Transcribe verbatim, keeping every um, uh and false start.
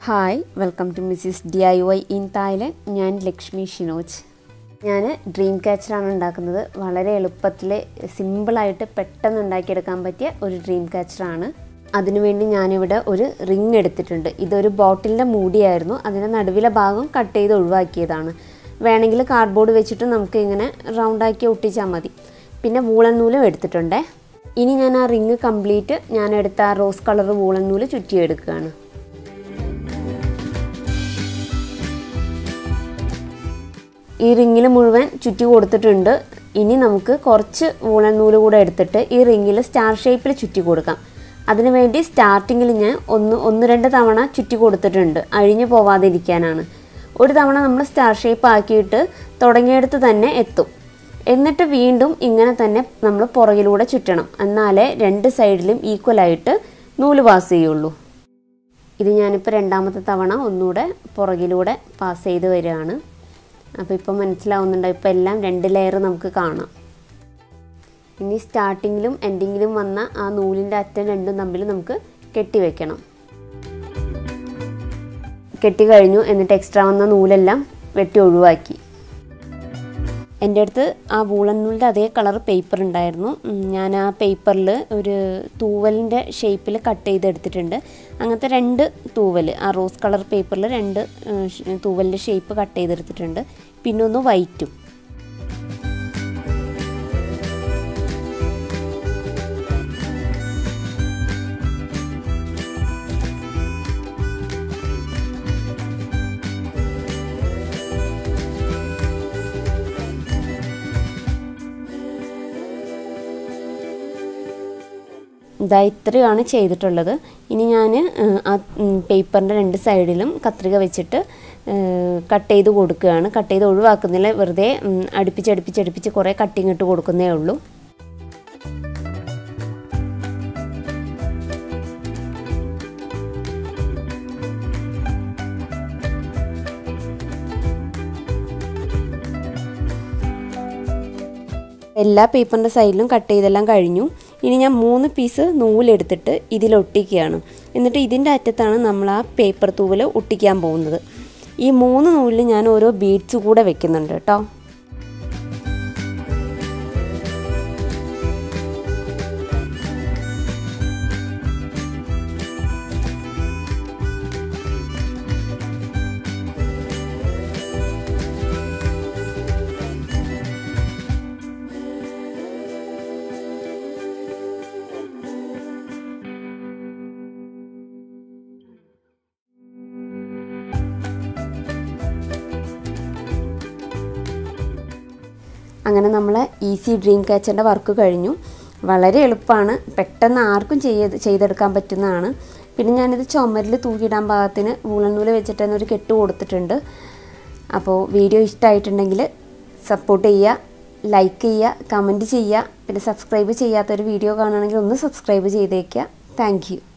Hi, welcome to Missus D I Y in Thailand. ഞാൻ ലക്ഷ്മി ഷിനോജ്. ഞാൻ dream catcher ആണ് ഉണ്ടാക്കുന്നത്. വളരെ എളുപ്പത്തിൽ സിമ്പിൾ ആയിട്ട് പെട്ടെന്ന് ഉണ്ടാക്കി എടുക്കാൻ പറ്റിയ ഒരു ഡ്രീം കാച്ചർ ആണ്. അതിനുവേണ്ടി ഞാൻ ഇവിടെ ഒരു റിംഗ് എടുത്തിട്ടുണ്ട്. ഇതൊരു ബോട്ടിലിന്റെ മൂടിയായിരുന്നു. അതിന്റെ നടുവിലെ ഭാഗം കട്ട് ചെയ്ത് ഒഴിവാക്കിയതാണ്. വേണമെങ്കിൽ കാർഡ്ബോർഡ് വെച്ചിട്ട് നമുക്ക് ഇങ്ങനെ റൗണ്ട് ആക്കി ഒട്ടിച്ചാൽ മതി. പിന്നെ വൂളൻ നൂലും എടുത്തിട്ടുണ്ട്. ഇനി ഞാൻ ആ റിംഗ് കംപ്ലീറ്റ് ഞാൻ എടുത്ത ആ റോസ് കളർ വൂളൻ നൂല് ചുറ്റിയെടുക്കുകയാണ്. ഈ റിംഗിൽ മുഴുവൻ ചുറ്റി കൊടുത്തിട്ടുണ്ട്. ഇനി നമുക്ക് കുറച്ച് വൂളൻ നൂല് കൂടെ എടുത്തിട്ട് ഈ റിംഗിൽ സ്റ്റാർ ഷേപ്പിൽ ചുറ്റി കൊടുക്കാം. അതിനുവേണ്ടി സ്റ്റാർട്ടിങ്ങിൽ ഞാൻ ഒന്ന് ഒന്ന് രണ്ട് തവണ ചുറ്റി കൊടുത്തിട്ടുണ്ട്, അഴിഞ്ഞു പോവാതിരിക്കാനാണ്. ഒരു തവണ നമ്മൾ സ്റ്റാർ ഷേപ്പ് ആക്കിയിട്ട് തുടങ്ങിയെടുത്ത് തന്നെ എത്തും. എന്നിട്ട് വീണ്ടും ഇങ്ങനെ തന്നെ നമ്മൾ പുറകിലൂടെ ചുറ്റണം. എന്നാലേ രണ്ട് സൈഡിലും ഈക്വലായിട്ട് നൂല് പാസ് ചെയ്യുള്ളൂ. ഇത് ഞാനിപ്പോൾ രണ്ടാമത്തെ തവണ ഒന്നുകൂടെ പുറകിലൂടെ പാസ് ചെയ്ത് വരികയാണ്. അപ്പോൾ ഇപ്പോൾ മനസ്സിലാവുന്നുണ്ട്. ഇപ്പോൾ എല്ലാം രണ്ട് ലെയർ നമുക്ക് കാണാം. ഇനി സ്റ്റാർട്ടിങ്ങിലും എൻഡിങ്ങിലും വന്ന ആ നൂലിൻ്റെ അറ്റം രണ്ടും തമ്മിൽ നമുക്ക് കെട്ടിവെക്കണം. കെട്ടി കഴിഞ്ഞു. എന്നിട്ട് എക്സ്ട്രാ വന്ന നൂലെല്ലാം വെട്ടി ഒഴിവാക്കി. എൻ്റെ അടുത്ത് ആ വൂളൻ നൂലിൻ്റെ അതേ കളർ പേപ്പർ ഉണ്ടായിരുന്നു. ഞാൻ ആ പേപ്പറിൽ ഒരു തൂവലിൻ്റെ ഷേപ്പിൽ കട്ട് ചെയ്തെടുത്തിട്ടുണ്ട്. അങ്ങനത്തെ രണ്ട് തൂവൽ, ആ റോസ് കളർ പേപ്പറിൽ രണ്ട് തൂവലിൻ്റെ ഷേപ്പ് കട്ട് ചെയ്തെടുത്തിട്ടുണ്ട്. പിന്നെ ഒന്ന് വൈറ്റും. ഇതാ ഇത്രയാണ് ചെയ്തിട്ടുള്ളത്. ഇനി ഞാൻ ആ പേപ്പറിൻ്റെ രണ്ട് സൈഡിലും കത്രിക വെച്ചിട്ട് കട്ട് ചെയ്ത് കൊടുക്കുകയാണ്. കട്ട് ചെയ്ത് ഒഴിവാക്കുന്നില്ല, വെറുതെ അടുപ്പിച്ചടുപ്പിച്ചടുപ്പിച്ച് കുറേ കട്ടിങ് ഇട്ട് കൊടുക്കുന്നേ ഉള്ളൂ. എല്ലാ പേപ്പറിൻ്റെ സൈഡിലും കട്ട് ചെയ്തെല്ലാം കഴിഞ്ഞു. ഇനി ഞാൻ മൂന്ന് പീസ് നൂലെടുത്തിട്ട് ഇതിലൊട്ടിക്കുകയാണ്. എന്നിട്ട് ഇതിൻ്റെ അറ്റത്താണ് നമ്മൾ ആ പേപ്പർ തൂവൽ ഒട്ടിക്കാൻ പോകുന്നത്. ഈ മൂന്ന് നൂലിൽ ഞാൻ ഓരോ ബീഡ്സ് കൂടെ വെക്കുന്നുണ്ട് കേട്ടോ. അങ്ങനെ നമ്മളെ ഈസി ഡ്രീം കാച്ചറിൻ്റെ വർക്ക് കഴിഞ്ഞു. വളരെ എളുപ്പമാണ്, പെട്ടെന്ന് ആർക്കും ചെയ്ത് ചെയ്തെടുക്കാൻ പറ്റുന്നതാണ്. പിന്നെ ഞാനിത് ചുമരിൽ തൂക്കിയിടാൻ പാകത്തിന് വൂളൻ നൂല് വെച്ചിട്ട് തന്നെ ഒരു കെട്ട് കൊടുത്തിട്ടുണ്ട്. അപ്പോൾ വീഡിയോ ഇഷ്ടമായിട്ടുണ്ടെങ്കിൽ സപ്പോർട്ട് ചെയ്യുക, ലൈക്ക് ചെയ്യുക, കമൻറ്റ് ചെയ്യുക. പിന്നെ സബ്സ്ക്രൈബ് ചെയ്യാത്തൊരു വീഡിയോ കാണുകയാണെങ്കിൽ ഒന്ന് സബ്സ്ക്രൈബ് ചെയ്തേക്കുക. Thank U.